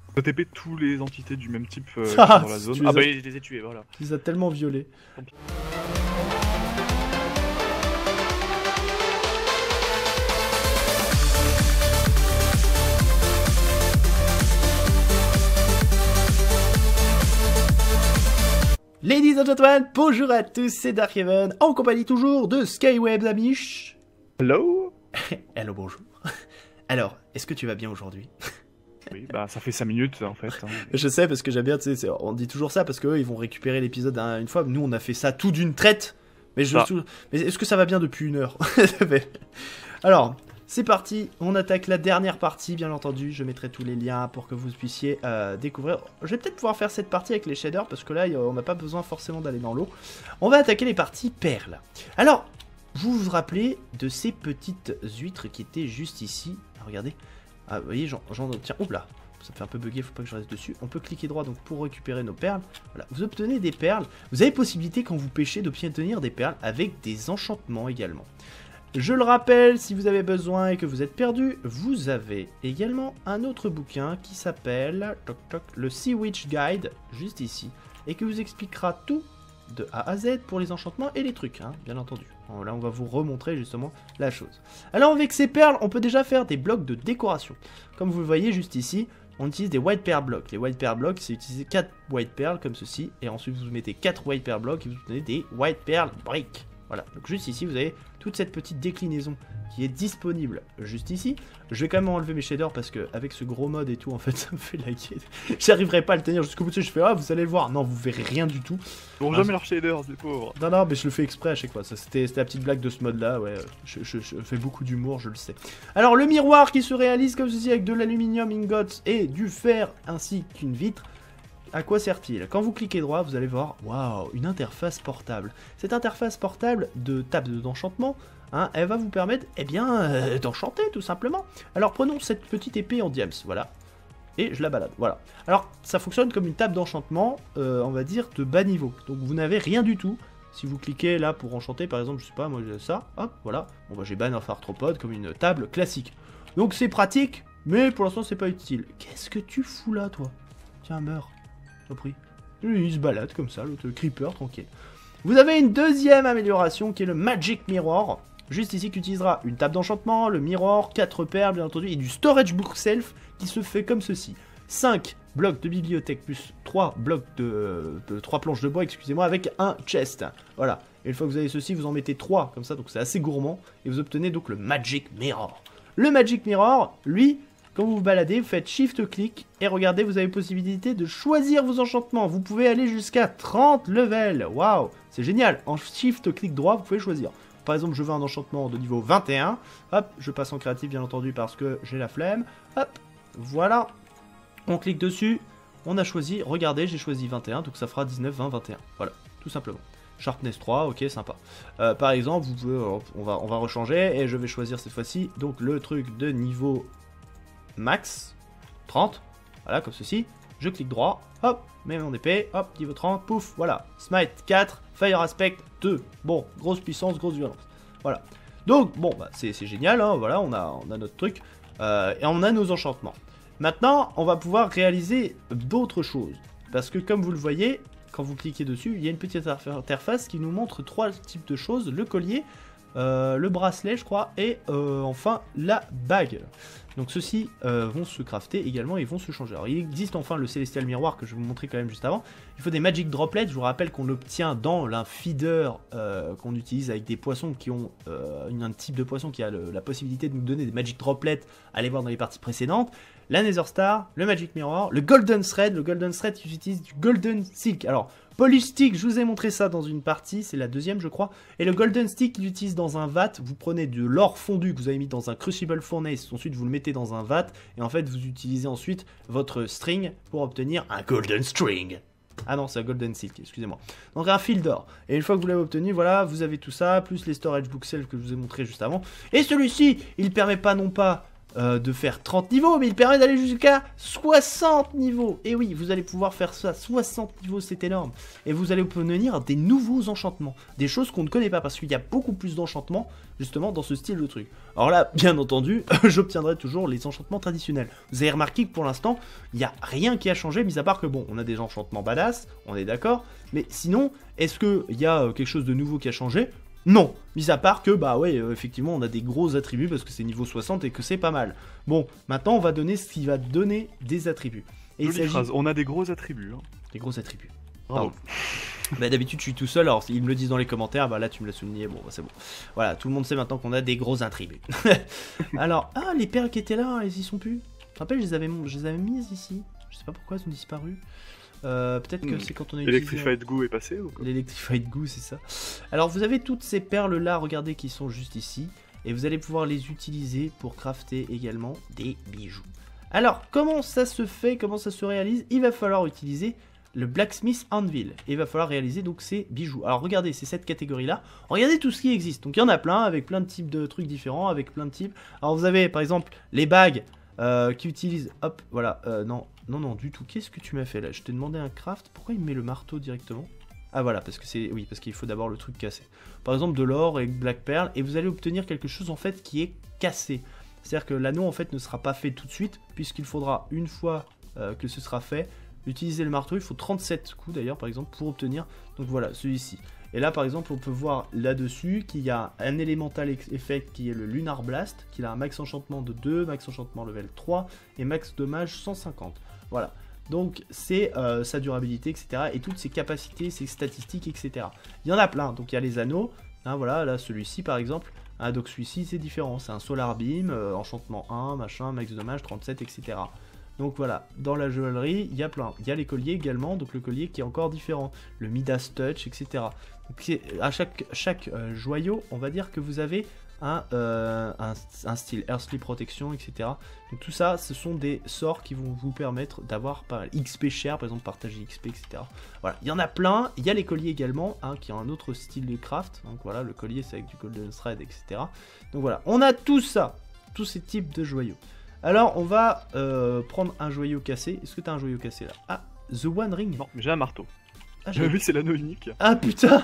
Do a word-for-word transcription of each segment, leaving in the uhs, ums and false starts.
Faut T P tous les entités du même type euh, qui Ah, sont dans la tu zone. les Ah as- bah je les ai tués, voilà. Tu les as tellement violés. Ladies and gentlemen, bonjour à tous, c'est Darkhaven, en compagnie toujours de Skyweb Amish. Hello. Hello, bonjour. Alors, est-ce que tu vas bien aujourd'hui? Oui, bah ça fait cinq minutes en fait. Hein. Je sais, parce que j'aime bien, tu sais, c'est- on dit toujours ça, parce qu'eux, ils vont récupérer l'épisode un- une fois. Nous, on a fait ça tout d'une traite. Mais, je, Ah. mais est-ce que ça va bien depuis une heure? Alors, c'est parti, on attaque la dernière partie, bien entendu. Je mettrai tous les liens pour que vous puissiez euh, découvrir. Je vais peut-être pouvoir faire cette partie avec les shaders, parce que là, y a- on n'a pas besoin forcément d'aller dans l'eau. On va attaquer les parties perles. Alors, vous vous rappelez de ces petites huîtres qui étaient juste ici? Ah, regardez. Ah, vous voyez, j'en j'en obtiens. Oups là, ça me fait un peu bugger, faut pas que je reste dessus. On peut cliquer droit donc pour récupérer nos perles. Voilà, vous obtenez des perles. Vous avez possibilité quand vous pêchez d'obtenir des perles avec des enchantements également. Je le rappelle, si vous avez besoin et que vous êtes perdu, vous avez également un autre bouquin qui s'appelle toc, toc, le Sea Witch Guide, juste ici, et qui vous expliquera tout de A à Z pour les enchantements et les trucs, hein, bien entendu. Bon, là, on va vous remontrer justement la chose. Alors, avec ces perles, on peut déjà faire des blocs de décoration. Comme vous le voyez juste ici, on utilise des white pearl blocks. Les white pearl blocks, c'est utiliser quatre white pearls comme ceci, et ensuite vous mettez quatre white pearl blocks et vous obtenez des white pearl bricks. Voilà, donc juste ici, vous avez toute cette petite déclinaison qui est disponible juste ici. Je vais quand même enlever mes shaders parce que avec ce gros mode et tout, en fait, ça me fait laguer. J'arriverai pas à le tenir jusqu'au bout. Je fais, ah, vous allez le voir. Non, vous verrez rien du tout. Ils n'ont jamais leurs shaders, les pauvres. Non, non, mais je le fais exprès à chaque fois. Ça, c'était c'était la petite blague de ce mode-là. Ouais, je, je- je fais beaucoup d'humour, je le sais. Alors, le miroir qui se réalise comme ceci avec de l'aluminium ingots et du fer ainsi qu'une vitre. À quoi sert-il? Quand vous cliquez droit, vous allez voir, waouh, une interface portable. Cette interface portable de table d'enchantement, hein, elle va vous permettre, eh bien, euh, d'enchanter tout simplement. Alors prenons cette petite épée en diams, voilà, et je la balade, voilà. Alors ça fonctionne comme une table d'enchantement, euh, on va dire de bas niveau. Donc vous n'avez rien du tout. Si vous cliquez là pour enchanter, par exemple, je sais pas, moi j'ai ça, hop, voilà. Bon bah j'ai ban of arthropode comme une table classique. Donc c'est pratique, mais pour l'instant c'est pas utile. Qu'est-ce que tu fous là, toi? Tiens, meurs. Pris. Il se balade comme ça, l'autre creeper, tranquille. Vous avez une deuxième amélioration qui est le Magic Mirror. Juste ici, qui utilisera une table d'enchantement, le mirror, quatre perles, bien entendu, et du storage book self qui se fait comme ceci. cinq blocs de bibliothèque plus trois blocs de, de trois planches de bois, excusez-moi, avec un chest. Voilà. Et une fois que vous avez ceci, vous en mettez trois comme ça, donc c'est assez gourmand. Et vous obtenez donc le Magic Mirror. Le Magic Mirror, lui, quand vous vous baladez, vous faites Shift-Click et regardez, vous avez possibilité de choisir vos enchantements. Vous pouvez aller jusqu'à trente levels. Waouh, c'est génial. En Shift-Click droit, vous pouvez choisir. Par exemple, je veux un enchantement de niveau vingt et un. Hop, je passe en créatif, bien entendu, parce que j'ai la flemme. Hop, voilà. On clique dessus. On a choisi, regardez, j'ai choisi vingt et un, donc ça fera dix-neuf, vingt, vingt et un. Voilà, tout simplement. Sharpness trois, ok, sympa. Euh, par exemple, vous pouvez, euh, on va, on va rechanger et je vais choisir cette fois-ci donc le truc de niveau max trente, voilà, comme ceci. Je clique droit, hop, mets mon épée, hop, niveau trente, pouf, voilà. Smite quatre, Fire Aspect deux. Bon, grosse puissance, grosse violence. Voilà. Donc, bon, bah, c'est génial, hein, voilà, on a, on a notre truc. Euh, et on a nos enchantements. Maintenant, on va pouvoir réaliser d'autres choses. Parce que, comme vous le voyez, quand vous cliquez dessus, il y a une petite interface qui nous montre trois types de choses. Le collier, euh, le bracelet, je crois, et euh, enfin, la bague. Donc ceux-ci euh, vont se crafter également et vont se changer. Alors il existe enfin le Celestial Miroir que je vais vous montrer quand même juste avant. Il faut des Magic Droplets, je vous rappelle qu'on l'obtient dans un feeder euh, qu'on utilise avec des poissons qui ont euh, une, un type de poisson qui a le, la possibilité de nous donner des Magic Droplets. Allez voir dans les parties précédentes. La Nether Star, le Magic Mirror, le Golden Thread. Le Golden Thread qui utilise du Golden Silk. Alors Polish Stick, je vous ai montré ça dans une partie, c'est la deuxième je crois. Et le Golden Stick, il utilise dans un vat. Vous prenez de l'or fondu que vous avez mis dans un Crucible Furnace, ensuite vous le mettez dans un vat, et en fait vous utilisez ensuite votre string pour obtenir un Golden String. Ah non, c'est un Golden Silk, excusez-moi. Donc un fil d'or. Et une fois que vous l'avez obtenu, voilà, vous avez tout ça, plus les Storage Book Self que je vous ai montré juste avant. Et celui-ci, il permet pas non pas euh, de faire trente niveaux, mais il permet d'aller jusqu'à soixante niveaux. Et oui, vous allez pouvoir faire ça, soixante niveaux, c'est énorme. Et vous allez obtenir des nouveaux enchantements, des choses qu'on ne connaît pas, parce qu'il y a beaucoup plus d'enchantements, justement, dans ce style de truc. Alors là, bien entendu, j'obtiendrai toujours les enchantements traditionnels. Vous avez remarqué que pour l'instant, il n'y a rien qui a changé, mis à part que, bon, on a des enchantements badass, on est d'accord, mais sinon, est-ce qu'il y a quelque chose de nouveau qui a changé ? Non, mis à part que, bah ouais, euh, effectivement, on a des gros attributs parce que c'est niveau soixante et que c'est pas mal. Bon, maintenant, on va donner ce qui va donner des attributs. Et il Jolie s'agit phrase, on a des gros attributs. Hein. des gros attributs. Bravo. Bah d'habitude, je suis tout seul, alors ils me le disent dans les commentaires, bah là, tu me l'as souligné, bon, bah, c'est bon. Voilà, tout le monde sait maintenant qu'on a des gros attributs. Alors, ah, les perles qui étaient là, elles y sont plus. Je te rappelle, je les avais, je les avais mises ici. Je sais pas pourquoi elles ont disparu. Euh, Peut-être que Hmm. c'est quand on a Electrified Goo est passé ou quoi? L'Electrified Goo, c'est ça. Alors vous avez toutes ces perles là, regardez, qui sont juste ici. Et vous allez pouvoir les utiliser pour crafter également des bijoux. Alors, comment ça se fait, comment ça se réalise? Il va falloir utiliser le Blacksmith Anvil. Et il va falloir réaliser donc ces bijoux. Alors regardez, c'est cette catégorie là. Regardez tout ce qui existe. Donc il y en a plein, avec plein de types de trucs différents, avec plein de types. Alors vous avez par exemple les bagues euh, qui utilisent... Hop, voilà, euh, non... Non, non, du tout. Qu'est-ce que tu m'as fait là? Je t'ai demandé un craft. Pourquoi il me met le marteau directement? Ah voilà, parce que c'est... Oui, parce qu'il faut d'abord le truc cassé. Par exemple, de l'or avec Black Pearl. Et vous allez obtenir quelque chose en fait qui est cassé. C'est-à-dire que l'anneau en fait ne sera pas fait tout de suite. Puisqu'il faudra, une fois euh, que ce sera fait, utiliser le marteau. Il faut trente-sept coups d'ailleurs, par exemple, pour obtenir. Donc voilà, celui-ci. Et là, par exemple, on peut voir là-dessus qu'il y a un Elemental Effect qui est le Lunar Blast. Qui a un max enchantement de deux, max enchantement level trois et max dommage cent cinquante. Voilà, donc c'est euh, sa durabilité, et cetera. Et toutes ses capacités, ses statistiques, et cetera. Il y en a plein, donc il y a les anneaux, hein, voilà, là celui-ci par exemple, hein, donc celui-ci c'est différent, c'est un Solar Beam, euh, enchantement un, machin, max dommage trente-sept, et cetera. Donc voilà, dans la joaillerie, il y a plein. Il y a les colliers également, donc le collier qui est encore différent, le Midas Touch, et cetera. Donc à chaque, chaque euh, joyau, on va dire que vous avez Un, euh, un, un style Earthly Protection, et cetera. Donc tout ça, ce sont des sorts qui vont vous permettre d'avoir par X P cher, par exemple partager X P, et cetera. Voilà, il y en a plein. Il y a les colliers également, hein, qui ont un autre style de craft. Donc voilà, le collier c'est avec du Golden Thread, et cetera. Donc voilà, on a tout ça, tous ces types de joyaux. Alors on va euh, prendre un joyau cassé. Est-ce que tu as un joyau cassé là? Ah, The One Ring. Non, mais j'ai un marteau. Ah, J'avais vu, c'est l'anneau unique. ah putain,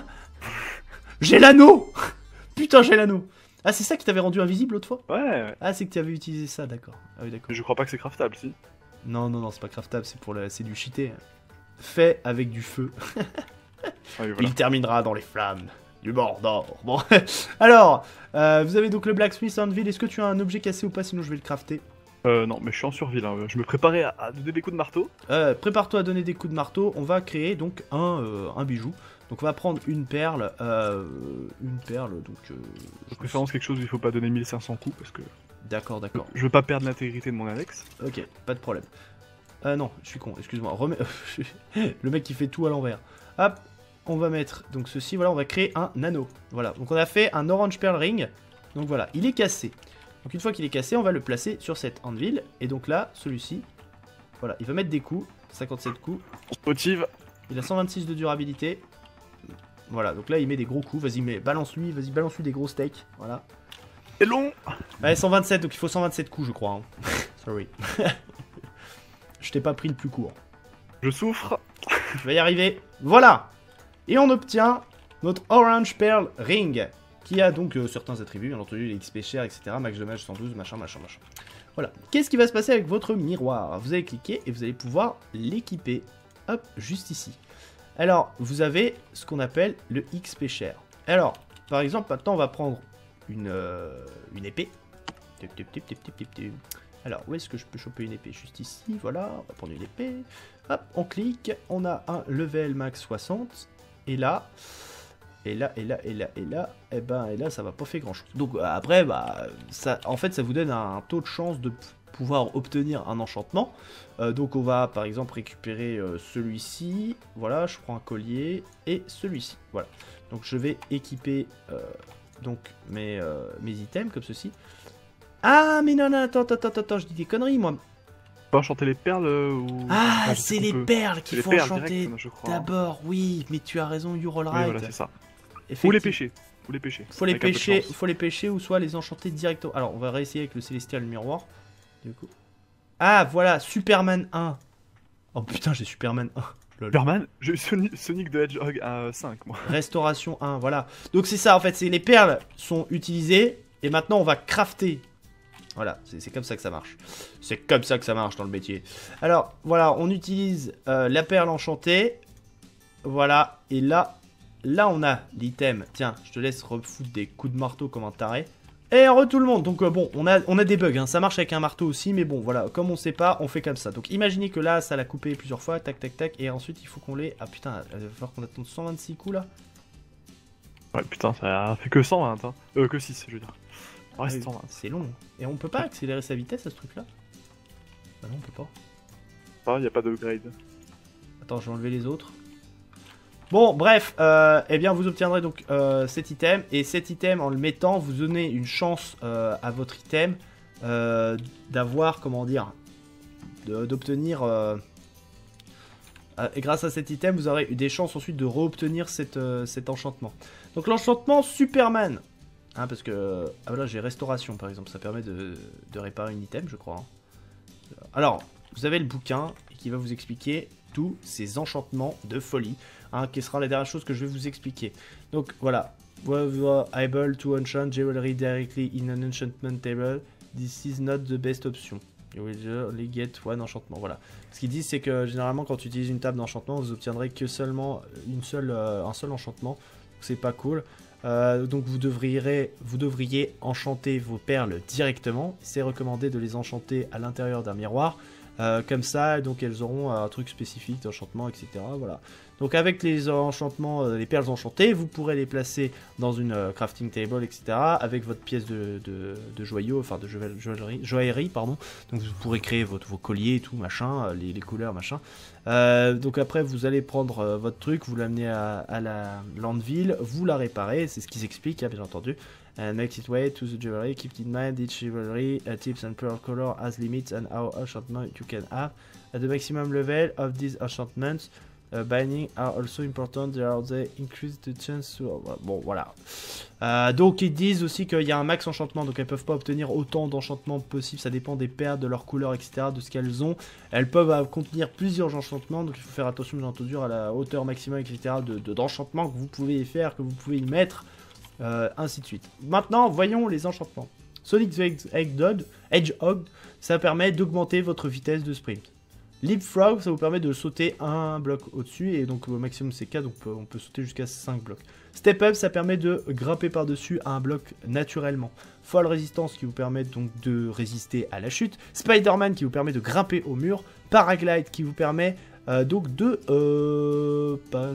j'ai l'anneau. Putain, j'ai l'anneau. Ah, c'est ça qui t'avait rendu invisible l'autre fois? Ouais, ouais. Ah, c'est que tu avais utilisé ça, d'accord. Ah oui, d'accord. Mais je crois pas que c'est craftable, si. Non, non, non, c'est pas craftable, c'est pour le... c'est du cheaté. Fait avec du feu. Ah oui, voilà. Il terminera dans les flammes du Mordor. Bon, alors, euh, vous avez donc le Blacksmith Anvil. Est-ce que tu as un objet cassé ou pas? Sinon, je vais le crafter. Euh, non, mais je suis en survie là. Je me préparais à, à donner des coups de marteau. Euh, Prépare-toi à donner des coups de marteau. On va créer donc un, euh, un bijou. Donc on va prendre une perle, euh, une perle, donc... Euh, De préférence quelque chose où il faut pas donner mille cinq cents coups, parce que D'accord, d'accord. je veux pas perdre l'intégrité de mon Alex. Ok, pas de problème. Euh, non, je suis con, excuse-moi. Remets... Le mec qui fait tout à l'envers. Hop, on va mettre donc ceci, voilà, on va créer un anneau. Voilà, donc on a fait un Orange Pearl Ring. Donc voilà, il est cassé. Donc une fois qu'il est cassé, on va le placer sur cette anvil. Et donc là, celui-ci, voilà, il va mettre des coups, cinquante-sept coups. On se motive. Il a cent vingt-six de durabilité. Voilà, donc là il met des gros coups, vas-y, mais balance-lui, vas-y, balance-lui des gros steaks, voilà. C'est long. Ouais, cent vingt-sept, donc il faut cent vingt-sept coups, je crois. Hein. Sorry. Je t'ai pas pris le plus court. Je souffre. Je vais y arriver. Voilà. Et on obtient notre Orange Pearl Ring, qui a donc euh, certains attributs, bien entendu, les X P cher, et cetera. Max dommage cent douze, machin, machin, machin. Voilà. Qu'est-ce qui va se passer avec votre miroir? Vous allez cliquer et vous allez pouvoir l'équiper. Hop, juste ici. Alors, vous avez ce qu'on appelle le X P cher. Alors, par exemple, maintenant, on va prendre une, euh, une épée. Alors, où est-ce que je peux choper une épée? Juste ici, voilà. On va prendre une épée. Hop, on clique. On a un level max soixante. Et là, et là, et là, et là, et là, et ben, et là, ça va pas faire grand-chose. Donc, après, bah, ça, en fait, ça vous donne un taux de chance de pouvoir obtenir un enchantement. Euh, donc on va par exemple récupérer euh, celui-ci, voilà, je prends un collier et celui-ci, voilà. Donc je vais équiper euh, donc mes, euh, mes items comme ceci. Ah mais non non attends attends attends, attends je dis des conneries moi. On peut enchanter les perles euh, ou... Ah enfin, c'est les peut... perles qu'il faut perles enchanter direct, je crois. d'abord, oui, mais tu as raison, you roll Oui, right. voilà, c'est ça. Ou les pêcher. Ou les pêcher. Faut les Avec un peu de pêcher, chance. faut les pêcher ou soit les enchanter directement. Alors on va réessayer avec le Célestial Miroir. Du coup. Ah, voilà, Superman un. Oh putain, j'ai Superman un. Lol. Superman, j'ai eu Sonic, Sonic the Hedgehog à cinq, moi. Restauration un, voilà. Donc c'est ça, en fait, c'est les perles sont utilisées, et maintenant on va crafter. Voilà, c'est comme ça que ça marche. C'est comme ça que ça marche dans le métier. Alors, voilà, on utilise euh, la perle enchantée. Voilà, et là, là on a l'item. Tiens, je te laisse refoutre des coups de marteau comme un taré. Et re tout le monde. Donc euh, bon, on a, on a des bugs, hein. Ça marche avec un marteau aussi, mais bon, voilà, comme on sait pas, on fait comme ça. Donc imaginez que là, ça l'a coupé plusieurs fois, tac, tac, tac, et ensuite il faut qu'on l'ait... Ah putain, il va falloir qu'on attende cent vingt-six coups là. Ouais, putain, ça a fait que cent vingt, hein. Euh, que six, je veux dire. Ouais, c'est cent vingt. C'est long. Et on peut pas accélérer sa vitesse à ce truc là? Bah non, on peut pas. Ah, y a pas de upgrade. Attends, je vais enlever les autres. Bon, bref, euh, eh bien vous obtiendrez donc euh, cet item, et cet item, en le mettant, vous donnez une chance euh, à votre item euh, d'avoir, comment dire, d'obtenir, euh, euh, et grâce à cet item, vous aurez des chances ensuite de re-obtenir euh, cet enchantement. Donc l'enchantement Superman, hein, parce que, ah voilà, j'ai restauration par exemple, ça permet de, de réparer une item, je crois. Hein. Alors, vous avez le bouquin qui va vous expliquer tous ces enchantements de folie. Hein, qui sera la dernière chose que je vais vous expliquer. Donc voilà, we are able to enchant jewelry directly in an enchantment table. This is not the best option. You will only get one enchantement. Voilà. Ce qu'ils disent, c'est que généralement, quand tu utilises une table d'enchantement, vous obtiendrez que seulement une seule, euh, un seul enchantement. Donc c'est pas cool. Euh, donc vous devriez, vous devriez enchanter vos perles directement. C'est recommandé de les enchanter à l'intérieur d'un miroir. Euh, comme ça, donc elles auront un truc spécifique d'enchantement, et cetera. Voilà. Donc avec les enchantements, euh, les perles enchantées, vous pourrez les placer dans une euh, crafting table, et cetera. Avec votre pièce de, de, de joyaux, enfin de joaillerie, joaillerie, pardon. Donc vous pourrez créer votre, vos colliers et tout, machin, les, les couleurs, machin. Euh, donc après, vous allez prendre euh, votre truc, vous l'amenez à, à la landfill, vous la réparez, c'est ce qu'ils expliquent, hein, bien entendu. And make it way to the jewelry. Keep in mind each jewelry uh, tips and pearl color has limits and how enchantment you can have. At the maximum level of these enchantments, uh, binding are also important. There are they increase the chance. To... Bon, voilà. Euh, donc ils disent aussi qu'il y a un max enchantement, donc elles peuvent pas obtenir autant d'enchantements possible. Ça dépend des perles, de leur couleur, et cetera, de ce qu'elles ont. Elles peuvent euh, contenir plusieurs enchantements, donc il faut faire attention, bien entendu, à la hauteur maximum, et cetera, de, de d'enchantements que vous pouvez y faire, que vous pouvez y mettre. Euh, ainsi de suite. Maintenant, voyons les enchantements. Sonic the Hedgehog, Hedgehog, ça permet d'augmenter votre vitesse de sprint. Leapfrog, ça vous permet de sauter un bloc au-dessus, et donc au maximum c'est quatre, donc on peut, on peut sauter jusqu'à cinq blocs. Step Up, ça permet de grimper par-dessus un bloc naturellement. Fall Resistance, qui vous permet donc de résister à la chute. Spider-Man, qui vous permet de grimper au mur. Paraglide, qui vous permet euh, donc de... Euh, pas...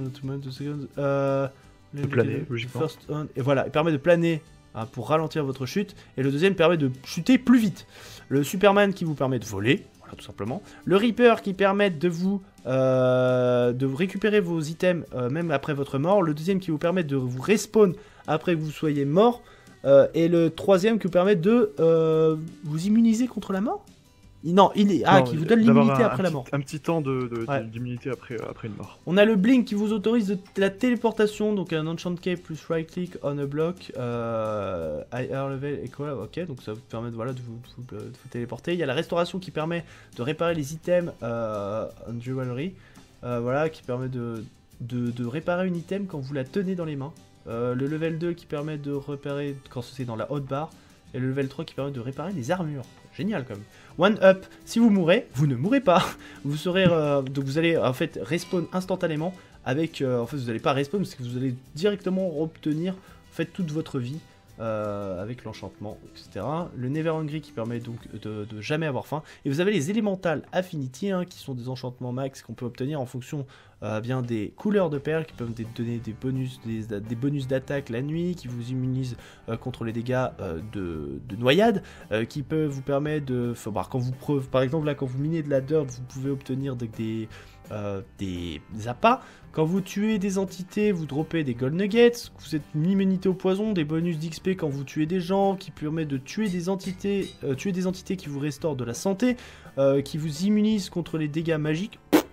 Euh, De planer, logiquement. First on, et voilà, il permet de planer hein, pour ralentir votre chute. Et le deuxième permet de chuter plus vite. Le Superman qui vous permet de voler, voilà tout simplement. Le Reaper qui permet de vous euh, de récupérer vos items euh, même après votre mort. Le deuxième qui vous permet de vous respawn après que vous soyez mort. Euh, et le troisième qui vous permet de euh, vous immuniser contre la mort. Non, il est... Ah, non, qui vous donne l'immunité après un la petit, mort. Un petit temps de, de, ouais. d'immunité après, euh, après une mort. On a le Blink qui vous autorise de la téléportation, donc un Enchant Cape plus right click on a block, euh, higher level et quoi, ok, donc ça vous permet de, voilà, de, vous, de, vous, de vous téléporter. Il y a la restauration qui permet de réparer les items euh, en jewelry, euh, voilà, qui permet de, de, de réparer une item quand vous la tenez dans les mains. Euh, le level deux qui permet de repérer quand c'est dans la hotbar, et le level trois qui permet de réparer les armures. Génial quand même. One up, si vous mourrez, vous ne mourrez pas. Vous serez, euh, donc vous allez en fait respawn instantanément avec, euh, en fait vous n'allez pas respawn parce que vous allez directement obtenir en fait toute votre vie euh, avec l'enchantement, et cetera. Le Never Hungry qui permet donc de, de jamais avoir faim. Et vous avez les Elemental Affinity hein, qui sont des enchantements max qu'on peut obtenir en fonction euh, bien des couleurs de perles qui peuvent donner des bonus, des, des bonus d'attaque la nuit, qui vous immunisent euh, contre les dégâts euh, de, de noyade, euh, qui peuvent vous permettre de, enfin, bah, quand vous preuve, par exemple là quand vous minez de la dirt, vous pouvez obtenir des, des Euh, des appâts. Quand vous tuez des entités, vous droppez des gold nuggets. Vous êtes une immunité au poison, des bonus d'X P quand vous tuez des gens, qui permet de tuer des entités, euh, tuer des entités qui vous restaurent de la santé, euh, qui vous immunisent contre les dégâts magiques.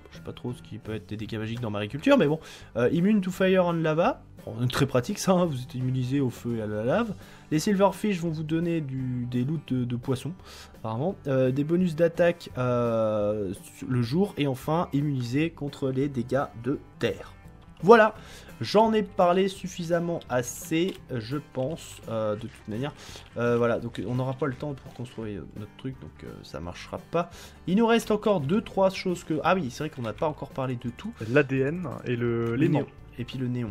Je sais pas trop ce qui peut être des dégâts magiques dans mariculture, mais bon. Euh, immune to fire and lava. Bon, très pratique ça, hein, vous êtes immunisé au feu et à la lave. Les silverfish vont vous donner du, des loots de, de poissons, apparemment. Euh, des bonus d'attaque euh, le jour. Et enfin, immunisé contre les dégâts de terre. Voilà, j'en ai parlé suffisamment assez, je pense, euh, de toute manière. Euh, voilà, donc on n'aura pas le temps pour construire notre truc, donc euh, ça marchera pas. Il nous reste encore deux trois choses que... Ah oui, c'est vrai qu'on n'a pas encore parlé de tout. L'A D N et le... les néon. néons. Et puis le néon.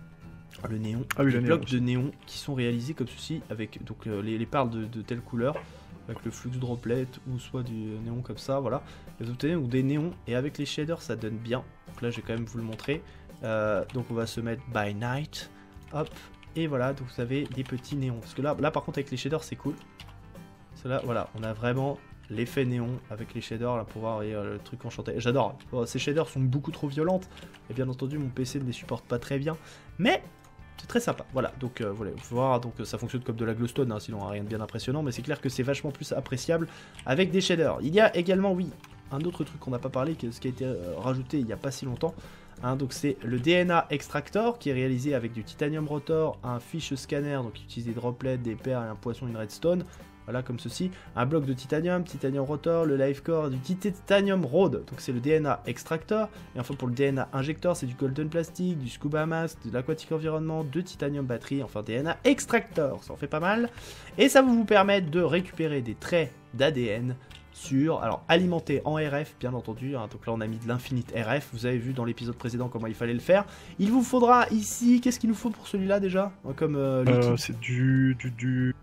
Le néon, ah oui, les le blocs néon de néon qui sont réalisés comme ceci, avec donc euh, les, les parts de, de telle couleur, avec le flux droplet, ou soit du néon comme ça, voilà. Et vous obtenez donc des néons, et avec les shaders ça donne bien. Donc là je vais quand même vous le montrer. Euh, donc on va se mettre by night, hop, et voilà, donc vous avez des petits néons, parce que là, là par contre avec les shaders c'est cool, là, voilà, on a vraiment l'effet néon avec les shaders là pour voir euh, le truc enchanté, j'adore, bon, ces shaders sont beaucoup trop violentes, et bien entendu mon P C ne les supporte pas très bien, mais c'est très sympa, voilà, donc euh, voilà, faut voir, donc ça fonctionne comme de la glowstone, hein, sinon rien de bien impressionnant, mais c'est clair que c'est vachement plus appréciable avec des shaders. Il y a également, oui, un autre truc qu'on n'a pas parlé, ce qui a été euh, rajouté il n'y a pas si longtemps. Hein, donc c'est le D N A Extractor qui est réalisé avec du Titanium Rotor, un Fish Scanner, donc qui utilise des droplets, des perles et un poisson, une redstone. Voilà, comme ceci. Un bloc de Titanium, Titanium Rotor, le Life Core, du Titanium Rod, donc c'est le D N A Extractor. Et enfin pour le D N A Injector, c'est du Golden Plastic, du Scuba Mask, de l'Aquatic Environment, de Titanium Battery, enfin D N A Extractor, ça en fait pas mal. Et ça va vous permettre de récupérer des traits d'A D N sur, alors alimenté en R F bien entendu, hein, donc là on a mis de l'infinite R F, vous avez vu dans l'épisode précédent comment il fallait le faire. Il vous faudra ici, qu'est-ce qu'il nous faut pour celui-là déjà, comme euh, euh, c'est du... du, du...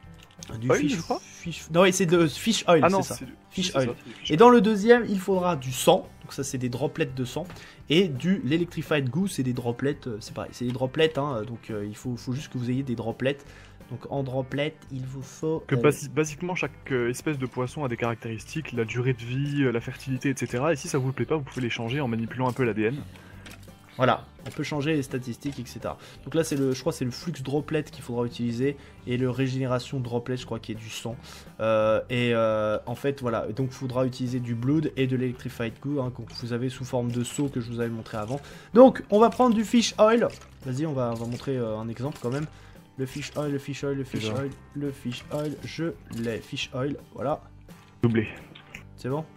du oil, fish, je crois fish, non c'est de fish oil, ah non, c'est ça, du... fish ça, oil. fish Et dans le deuxième il faudra du sang, donc ça c'est des droplets de sang, et du l'electrified goo, c'est des droplets, euh, c'est pareil, c'est des droplets, hein, donc euh, il faut, faut juste que vous ayez des droplets. Donc en droplet, il vous faut... Que euh... basi basiquement, chaque euh, espèce de poisson a des caractéristiques, la durée de vie, euh, la fertilité, et cetera. Et si ça vous plaît pas, vous pouvez les changer en manipulant un peu l'A D N. Voilà, on peut changer les statistiques, et cetera. Donc là, c'est le, je crois que c'est le flux droplet qu'il faudra utiliser, et le régénération droplet, je crois, qui est du sang. Euh, et euh, en fait, voilà, donc il faudra utiliser du blood et de l'electrified goo, hein, que vous avez sous forme de seau que je vous avais montré avant. Donc, on va prendre du fish oil. Vas-y, on va, on va montrer euh, un exemple quand même. Le fish oil, le fish oil, le fish oil, le fish oil, je l'ai, fish oil, voilà. Doublé. C'est bon?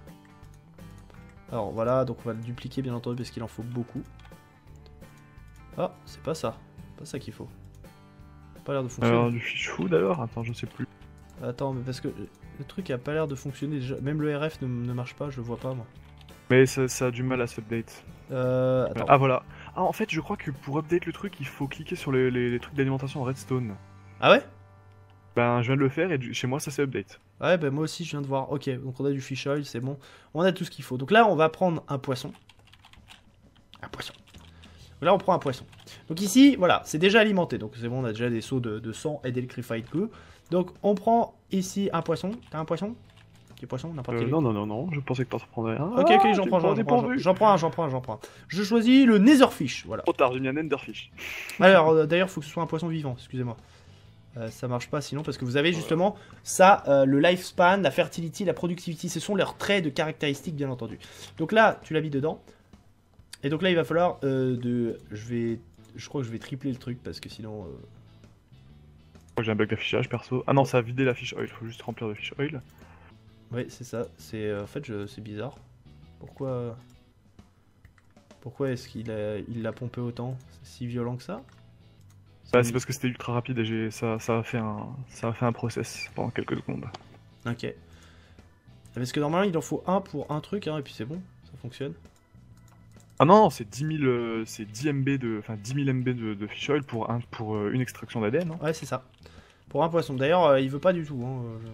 Alors voilà, donc on va le dupliquer bien entendu parce qu'il en faut beaucoup. Ah, c'est pas ça, pas ça qu'il faut. Pas l'air de fonctionner. Alors du fish food alors? Attends, je sais plus. Attends, mais parce que le truc a pas l'air de fonctionner déjà, même le R F ne, ne marche pas, je le vois pas moi. Mais ça, ça a du mal à s'update. Euh, attends. Ah voilà. Ah en fait je crois que pour update le truc il faut cliquer sur les, les, les trucs d'alimentation en redstone. Ah ouais? Ben je viens de le faire et du... chez moi ça c'est update. Ouais ben moi aussi je viens de voir. Ok, donc on a du fish oil, c'est bon. On a tout ce qu'il faut. Donc là on va prendre un poisson. Un poisson. Donc là on prend un poisson. Donc ici voilà, c'est déjà alimenté. Donc c'est bon, on a déjà des seaux de, de sang et d'electrified goo. Donc on prend ici un poisson. T'as un poisson? Des poissons, n'importe Euh, quel. non, non, non, non, je pensais que t'en prendrais un. Ok, ok, j'en prends, j'en prends, j'en prends un, j'en prends un, j'en prends un. Je choisis le Netherfish, voilà. Trop tard, j'ai mis un Enderfish. Alors, euh, d'ailleurs, faut que ce soit un poisson vivant, excusez-moi. Euh, ça marche pas sinon, parce que vous avez justement ça, euh, le lifespan, la fertility, la productivity, ce sont leurs traits de caractéristiques, bien entendu. Donc là, tu l'as mis dedans. Et donc là, il va falloir euh, de... Je vais... Je crois que je vais tripler le truc, parce que sinon... Euh... J'ai un bug d'affichage, perso. Ah non, ça a vidé la fish oil, faut juste remplir de fish oil. Oui, c'est ça. C'est en fait, je... c'est bizarre. Pourquoi Pourquoi est-ce qu'il a... il l'a pompé autant? C'est si violent que ça? Bah, c'est parce que c'était ultra rapide et j'ai ça, ça a fait un ça a fait un process pendant quelques secondes. Ok. Parce que normalement, il en faut un pour un truc, hein, et puis c'est bon, ça fonctionne. Ah non, c'est dix mille, euh, c'est dix M B de, enfin dix mille M B de, de fish oil pour un pour euh, une extraction d'A D N. Hein. Ouais, c'est ça. Pour un poisson. D'ailleurs, euh, il veut pas du tout. Hein, euh, je...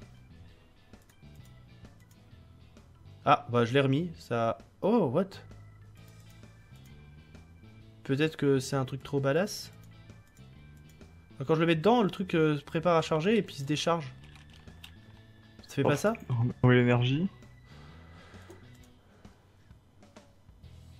Ah, bah je l'ai remis, ça... Oh, what? Peut-être que c'est un truc trop badass. Quand je le mets dedans, le truc euh, se prépare à charger et puis se décharge. Ça fait Oh, pas ça? Oui, l'énergie.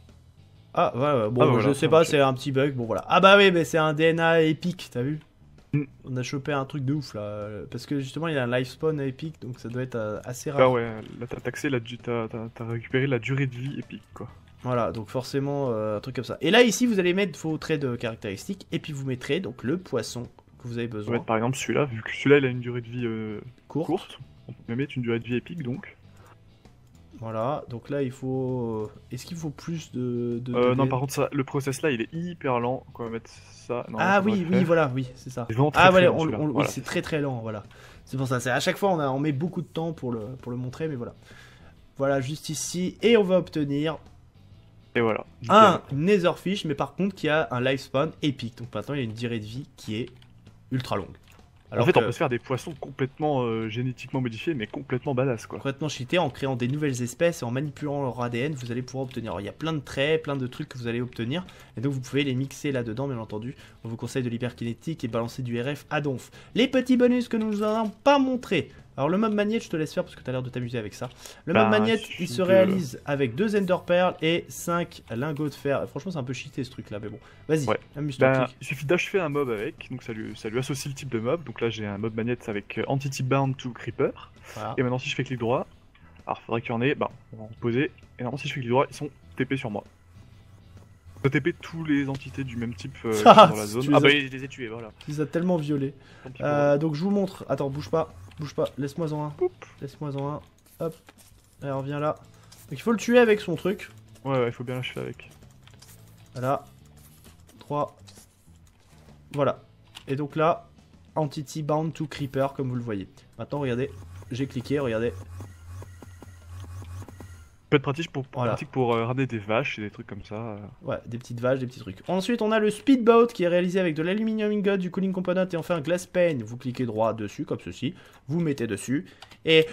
Ah, ouais, ouais. Bon, ah, je voilà, sais pas, okay. c'est un petit bug, bon voilà. Ah bah oui, mais c'est un D N A épique, t'as vu? Mm. On a chopé un truc de ouf là, euh, parce que justement il y a un life spawn à épique, donc ça doit être euh, assez Là, rare. ouais, là, t'as taxé la du- t'as t'as- t'as récupéré la durée de vie épique, quoi. Voilà, donc forcément euh, un truc comme ça. Et là ici vous allez mettre vos traits de caractéristiques, et puis vous mettrez donc le poisson que vous avez On va besoin. mettre par exemple celui-là, vu que celui-là il a une durée de vie euh, Courte. courte, on peut mettre une durée de vie épique donc. Voilà, donc là il faut... Est-ce qu'il faut plus de... de- Euh, de non, D- par contre, ça, le process là il est hyper lent. On va mettre ça. Non, Ah ça devrait oui, le oui, faire. voilà, oui, c'est ça. C'est vraiment très, Ah très voilà, lent, on, celui-là. on- oui, Voilà. c'est très très lent, voilà. C'est pour ça, c'est à chaque fois on, a, on met beaucoup de temps pour le, pour le montrer, mais voilà. Voilà, juste ici, et on va obtenir Et voilà. nickel. un Netherfish, mais par contre qui a un lifespan épique. Donc maintenant il y a une durée de vie qui est ultra longue. Alors en fait, que, on peut se faire des poissons complètement euh, génétiquement modifiés, mais complètement badass quoi. complètement cheaté, en créant des nouvelles espèces et en manipulant leur A D N, vous allez pouvoir obtenir. Alors, il y a plein de traits, plein de trucs que vous allez obtenir, et donc vous pouvez les mixer là-dedans, bien entendu. On vous conseille de l'hyperkinétique et balancer du R F à donf. Les petits bonus que nous ne vous avons pas montrés. Alors le mob magnète, je te laisse faire parce que tu as l'air de t'amuser avec ça. Le mob Bah, magnète, il suffit se de- réalise avec deux Ender Pearls et cinq lingots de fer. Franchement, c'est un peu cheaté ce truc-là, mais bon. Vas-y, Ouais. amuse-toi. Bah, clique. il suffit d'achever un mob avec, donc ça lui, ça lui associe le type de mob. Donc là j'ai un mob magnète avec euh, Entity Bound to Creeper. Voilà. Et maintenant si je fais clic droit, alors faudrait qu'il y en ait, bah on va en poser. Et normalement si je fais clic droit, ils sont T P sur moi. On peut T P tous les entités du même type euh, qui sont Ah, dans la tu zone. les Ah as- bah je les ai tués, voilà. Tu les as tellement violés. Tant pis pour Euh, eux. donc je vous montre. Attends, bouge pas. Bouge pas. Laisse-moi en un. Poup. Laisse-moi en un. Hop. Allez, reviens là. Donc il faut le tuer avec son truc. Ouais, ouais, il faut bien l'achever avec. Voilà. trois. Voilà. Et donc là, Entity Bound to Creeper, comme vous le voyez. Maintenant, regardez. J'ai cliqué, regardez. Peut être pratique pour, Voilà. pratique pour euh, ramener des vaches et des trucs comme ça. euh. Ouais, des petites vaches, des petits trucs. Ensuite, on a le Speedboat qui est réalisé avec de l'aluminium ingot, du cooling component et enfin un glass pane. Vous cliquez droit dessus, comme ceci. Vous mettez dessus. Et...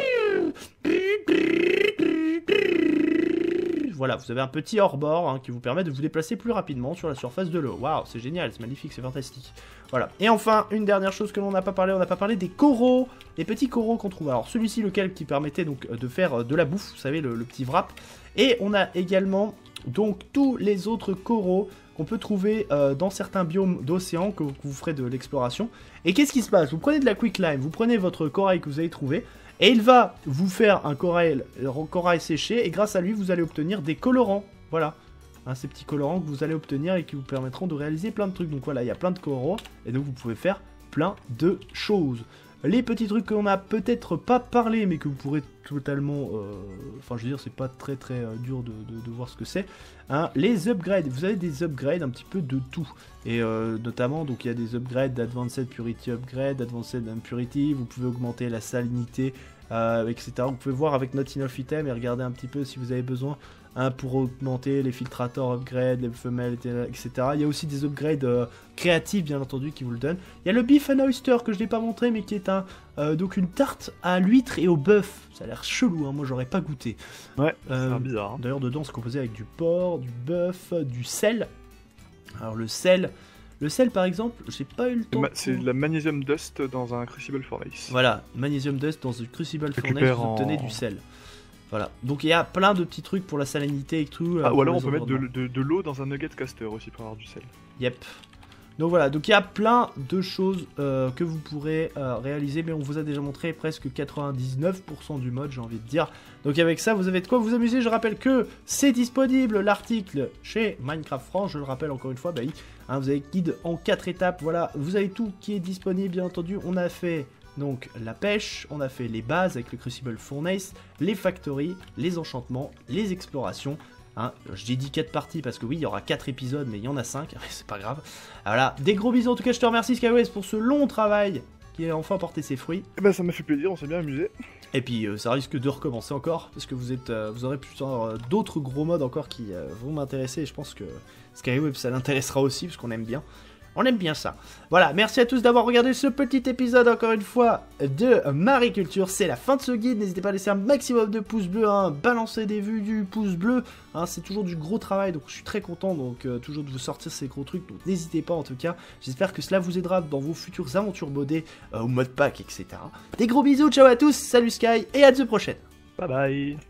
Voilà, vous avez un petit hors-bord hein, qui vous permet de vous déplacer plus rapidement sur la surface de l'eau. Waouh, c'est génial, c'est magnifique, c'est fantastique. Voilà. Et enfin, une dernière chose que l'on n'a pas parlé, on n'a pas parlé des coraux, les petits coraux qu'on trouve. Alors celui-ci, lequel qui permettait donc de faire de la bouffe, vous savez, le, le petit wrap. Et on a également donc tous les autres coraux qu'on peut trouver euh, dans certains biomes d'océan que, que vous ferez de l'exploration. Et qu'est-ce qui se passe? Vous prenez de la quicklime, vous prenez votre corail que vous avez trouvé, et il va vous faire un corail, un corail séché, et grâce à lui, vous allez obtenir des colorants. Voilà. Hein, ces petits colorants que vous allez obtenir et qui vous permettront de réaliser plein de trucs. Donc voilà, il y a plein de coraux, et donc vous pouvez faire plein de choses. Les petits trucs qu'on n'a peut-être pas parlé, mais que vous pourrez totalement... euh, Enfin, je veux dire, c'est pas très très euh, dur de, de- de voir ce que c'est. Hein, les upgrades, vous avez des upgrades un petit peu de tout. Et euh, notamment, donc il y a des upgrades d'Advanced Purity Upgrade, Advanced Impurity, vous pouvez augmenter la salinité, euh, et cetera. Vous pouvez voir avec Not Enough Item et regarder un petit peu si vous avez besoin. Hein, pour augmenter les filtrators upgrade, les femelles, et cetera. Il y a aussi des upgrades euh, créatifs, bien entendu, qui vous le donnent. Il y a le Beef and Oyster, que je n'ai pas montré, mais qui est un euh, donc une tarte à l'huître et au bœuf. Ça a l'air chelou, hein, moi j'aurais pas goûté. Ouais, Euh, c'est bizarre. hein. D'ailleurs, dedans, c'est composé avec du porc, du bœuf, du sel. Alors, le sel, le sel par exemple, j'ai pas eu le C'est temps. ma- de- C'est de la magnesium dust dans un Crucible Furnace. Voilà, Magnesium Dust dans une Crucible Furnace, Récupère vous obtenez en- du sel. Voilà, donc il y a plein de petits trucs pour la salinité et tout. euh, Ah, ou pour alors on les peut mettre de, environnements. de- de l'eau dans un nugget caster aussi pour avoir du sel. Yep. Donc voilà, donc il y a plein de choses euh, que vous pourrez euh, réaliser, mais on vous a déjà montré presque quatre-vingt-dix-neuf pour cent du mode, j'ai envie de dire. Donc avec ça, vous avez de quoi vous amuser. Je rappelle que c'est disponible, l'article, chez Minecraft France, je le rappelle encore une fois, bah oui, hein, vous avez guide en quatre étapes, voilà, vous avez tout qui est disponible, bien entendu. On a fait donc la pêche, on a fait les bases avec le Crucible Furnace, les factories, les enchantements, les explorations. Hein, j'ai dit quatre parties parce que oui, il y aura quatre épisodes, mais il y en a cinq, c'est pas grave. Voilà, des gros bisous. En tout cas, je te remercie SkyWest pour ce long travail qui a enfin porté ses fruits. Eh ben ça m'a fait plaisir, on s'est bien amusé. Et puis euh, ça risque de recommencer encore parce que vous êtes, euh, vous aurez plusieurs euh, d'autres gros modes encore qui euh, vont m'intéresser. Et je pense que SkyWeb ça l'intéressera aussi parce qu'on aime bien. On aime bien ça. Voilà, merci à tous d'avoir regardé ce petit épisode, encore une fois, de Mariculture. C'est la fin de ce guide. N'hésitez pas à laisser un maximum de pouces bleus, hein, balancer des vues du pouce bleu. Hein, c'est toujours du gros travail, donc je suis très content donc euh, toujours de vous sortir ces gros trucs. Donc n'hésitez pas en tout cas. J'espère que cela vous aidera dans vos futures aventures modées, euh, au mode pack, et cetera. Des gros bisous, ciao à tous, salut Sky, et à la prochaine. Bye bye.